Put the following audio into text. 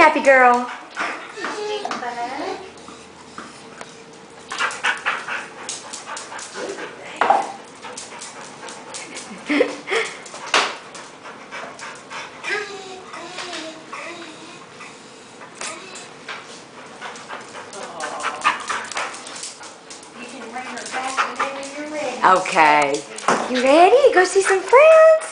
happy girl. Okay. You ready to go see some friends?